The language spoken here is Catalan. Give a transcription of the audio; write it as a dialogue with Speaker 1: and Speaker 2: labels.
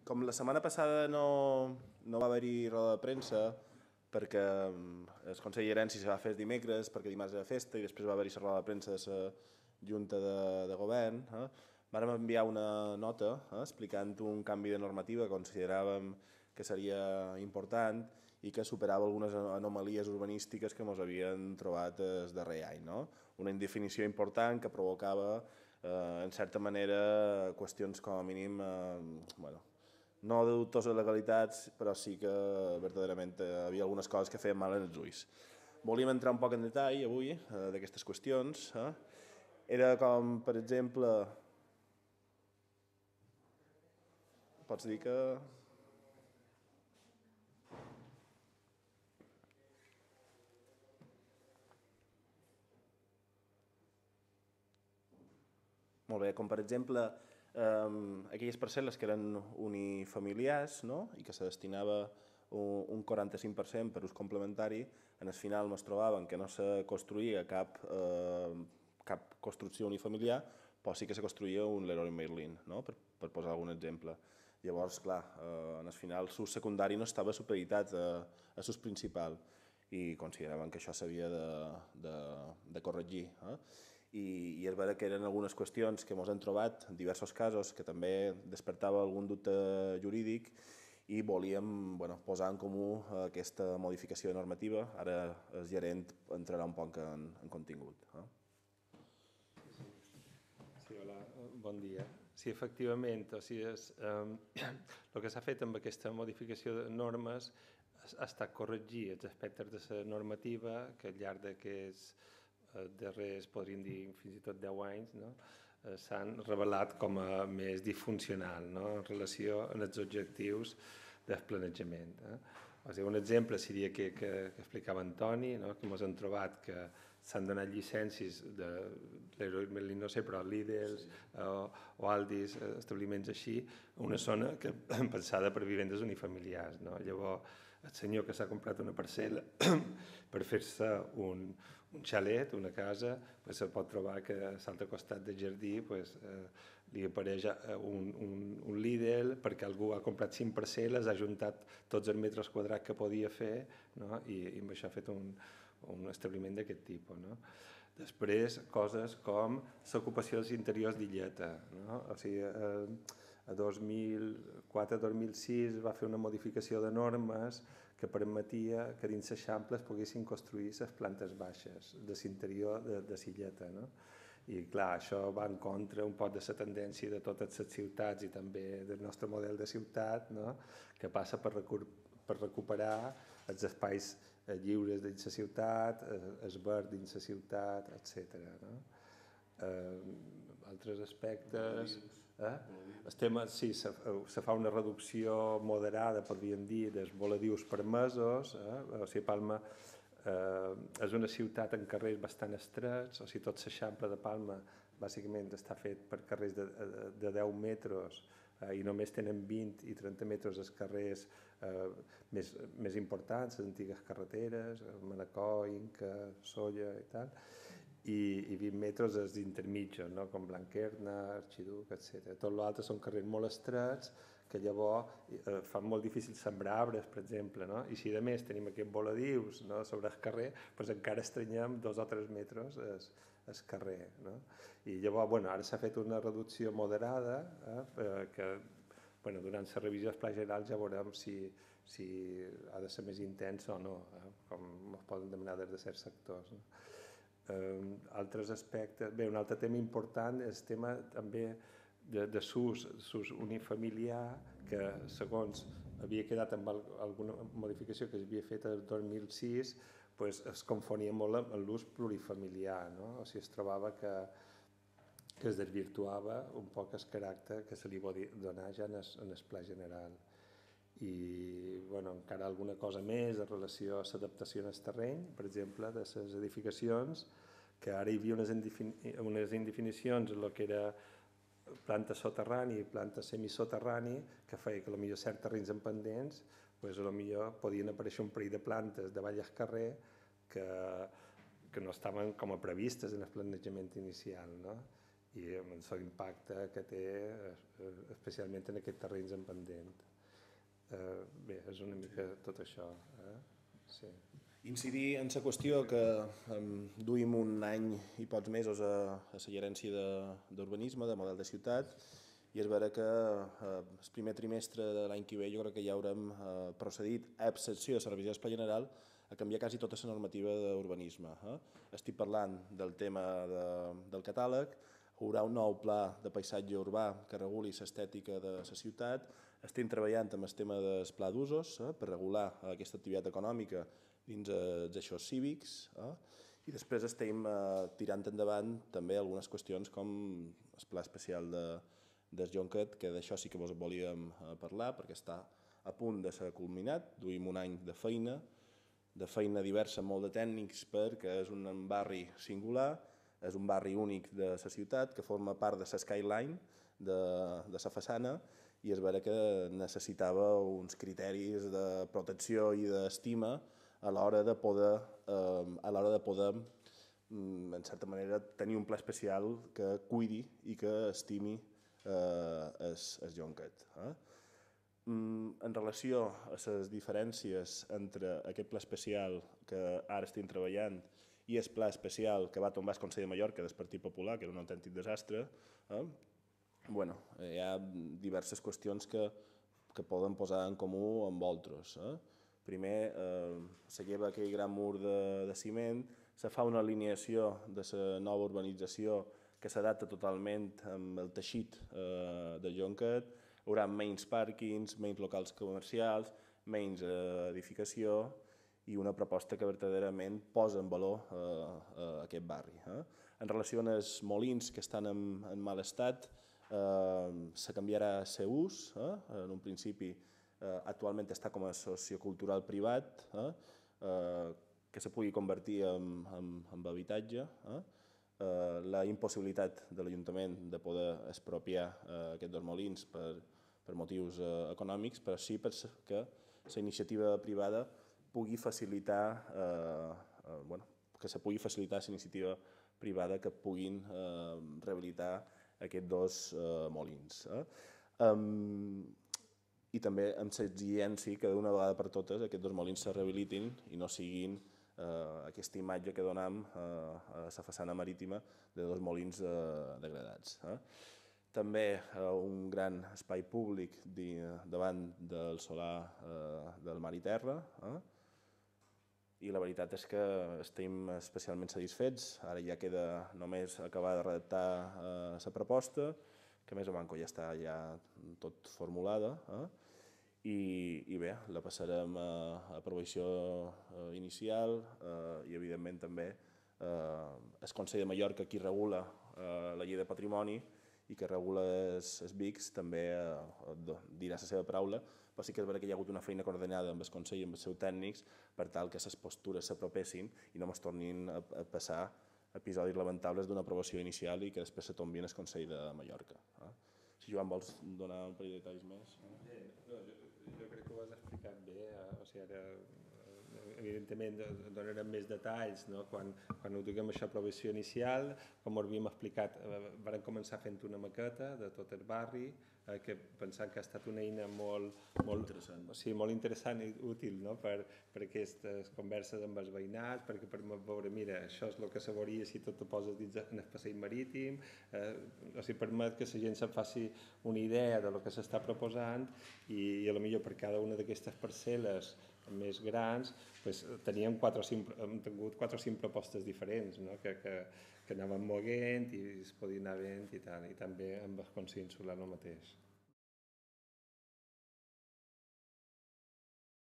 Speaker 1: Com la setmana passada no va haver-hi roda de premsa, perquè el Consell d'Herència se va fer dimecres, perquè dimarts era festa, i després va haver-hi la roda de premsa de la Junta de Govern, vàrem enviar una nota explicant un canvi de normativa que consideràvem que seria important i que superava algunes anomalies urbanístiques que ens havien trobat el darrer any. No? Una indefinició important que provocava, en certa manera, qüestions com a mínim no de dubtoses legalitats, però sí que verdaderament hi havia algunes coses que feien mal en els ulls. Volíem entrar un poc en detall avui d'aquestes qüestions. Era com, per exemple, pots dir que... Molt bé, com per exemple aquelles parcel·les que eren unifamiliars, no? I que se destinava un 45% per ús complementari, en el final ens trobàvem que no se construïa cap construcció unifamiliar, però sí que se construïa un Leroy Merlin, no? per posar algun exemple. Llavors, clar, en el final l'ús secundari no estava supeditat a l'ús principal i consideràvem que això s'havia de corregir. I és vera que eren algunes qüestions que ens hem trobat en diversos casos que també despertava algun dubte jurídic i volíem posar en comú aquesta modificació de normativa. Ara el gerent entrarà un poc en contingut.
Speaker 2: Sí, hola, bon dia. Sí, efectivament, el que s'ha fet amb aquesta modificació de normes ha estat corregir els aspectes de la normativa que al llarg d'aquests darrers, podríem dir, fins i tot 10 anys, s'han revelat com a més disfuncional en relació amb els objectius del planejament. Un exemple seria que explicava Antoni, que ens hem trobat que s'han donat llicències de l'Leroy Merlin, no sé, però Lidl o Aldis, establiments així, una zona que pensada per vivendes unifamiliars. Llavors, el senyor que s'ha comprat una parcel·la per fer-se un xalet, una casa, se pot trobar que a l'altre costat del jardí li apareix un Lidl perquè algú ha comprat 5 parcel·les, ha juntat tots els metres quadrats que podia fer i amb això ha fet un establiment d'aquest tipus. Després, coses com l'ocupació dels interiors d'Illeta. O sigui, a 2004-2006 va fer una modificació de normes que permetia que dins l'Eixample es poguessin construir les plantes baixes de l'interior de l'Illeta. I clar, això va en contra un poc de la tendència de totes les ciutats i també del nostre model de ciutat, que passa per recuperar els espais lliures dins la ciutat, el verd dins la ciutat, etc. Altres aspectes... El tema, sí, se fa una reducció moderada, podríem dir, dels voladius permesos. O sigui, Palma és una ciutat amb carrers bastant estrets, o sigui, tot l'Eixample de Palma bàsicament està fet per carrers de 10 metres i només tenen 20 i 30 metres els carrers més importants, les antigues carreteres, Manacor, Inca, Solla i tal, i 20 metres els intermitjos, com Blanquerna, Arxiduc, etc. Tot l'altre són carrers molt estrets que llavors fan molt difícil sembrar arbres, per exemple, i si a més tenim aquests voladius sobre el carrer, doncs encara estrenyem 2 o 3 metres el carrer. I llavors, ara s'ha fet una reducció moderada que durant la revisió del Pla General ja veurem si ha de ser més intensa o no, com es poden demanar des de certs sectors. Altres aspectes... Bé, un altre tema important és el tema també de s'ús unifamiliar, que segons havia quedat amb alguna modificació que s'havia fet el 2006, es confonia molt amb l'ús plurifamiliar, o sigui, es trobava que es desvirtuava un poc el caràcter que se li va donar ja en el Pla General. I encara alguna cosa més en relació a l'adaptació en el terreny, per exemple, de les edificacions, que ara hi havia unes indefinicions en el que era planta soterrani i planta semisoterrani, que feia que potser certs terrenys en pendents potser podien aparèixer un parell de plantes davall del carrer que no estaven com a previstes en el planejament inicial. i amb l'impacte que té, especialment en aquests terrenys en pendent. Bé, és una mica tot això. Sí.
Speaker 1: Incidir en la qüestió que duim un any i pocs mesos a la gerència d'urbanisme, de model de ciutat, i és vera que el primer trimestre de l'any que ve jo crec que ja haurem procedit, a excepció de la revisió del Pla General, a canviar quasi tota la normativa d'urbanisme. Estic parlant del tema del catàleg, hi haurà un nou pla de paisatge urbà que reguli l'estètica de la ciutat, estem treballant amb el tema del pla d'usos per regular aquesta activitat econòmica dins els eixos cívics, i després estem tirant endavant també algunes qüestions com el pla especial del Jonquet, que d'això sí que vos volíem parlar perquè està a punt de ser culminat, duim un any de feina diversa, molt de tècnics, perquè és un barri singular, és un barri únic de la ciutat que forma part de la skyline de la façana, i és vera que necessitava uns criteris de protecció i d'estima a l'hora de poder, en certa manera, tenir un pla especial que cuidi i que estimi el Jonquet. En relació a les diferències entre aquest pla especial que ara estem treballant i el pla especial que va tombar el Consell de Mallorca del Partit Popular, que era un autèntic desastre, hi ha diverses qüestions que poden posar en comú amb altres. Primer, se lleva aquell gran mur de ciment, se fa una alineació de la nova urbanització que s'adapta totalment amb el teixit del Jonquet, hi haurà menys pàrquings, menys locals comercials, menys edificació i una proposta que verdaderament posa en valor aquest barri. En relació amb els molins que estan en mal estat, se canviarà el seu ús. En un principi, actualment està com a sociocultural privat, que se pugui convertir en habitatge. La impossibilitat de l'Ajuntament de poder expropiar aquests dos molins per motius econòmics, però sí perquè la iniciativa privada pugui facilitar, que se pugui facilitar la iniciativa privada que puguin rehabilitar aquests dos molins. I també amb l'exigència que d'una vegada per totes aquests dos molins se rehabilitin i no siguin aquesta imatge que donem a la façana marítima de dos molins degradats. També un gran espai públic davant del solar del Mar i Terra, i la veritat és que estem especialment satisfets. Ara ja queda només acabar de redactar la proposta, que més o manco ja està tot formulada, i bé, la passarem a aprovació inicial i evidentment també el Consell de Mallorca, qui regula la llei de patrimoni i que regula els BICs, també dirà la seva paraula, però sí que és vera que hi ha hagut una feina coordinada amb el Consell i amb els seus tècnics per tal que les postures s'apropessin i no ens tornin a passar episodis lamentables d'una aprovació inicial i que després se tombi en el Consell de Mallorca. Si Joan vols donar un parell de detalls més?
Speaker 2: Jo crec que ho has explicat bé, o sigui, ara evidentment donarem més detalls quan ho duguem a aprovació inicial. Com ho havíem explicat, vam començar fent una maqueta de tot el barri, que pensant que ha estat una eina molt interessant i útil per aquestes converses amb els veïnats, perquè permet veure, mira, això és el que se veuria si tot ho poses dins en el passeig marítim, o sigui, permet que la gent se'n faci una idea del que s'està proposant i potser per cada una d'aquestes parcel·les més grans hem tingut 4 o 5 propostes diferents que anaven moguent i es podien anar vent i tal, i també amb el Consell Insular el mateix.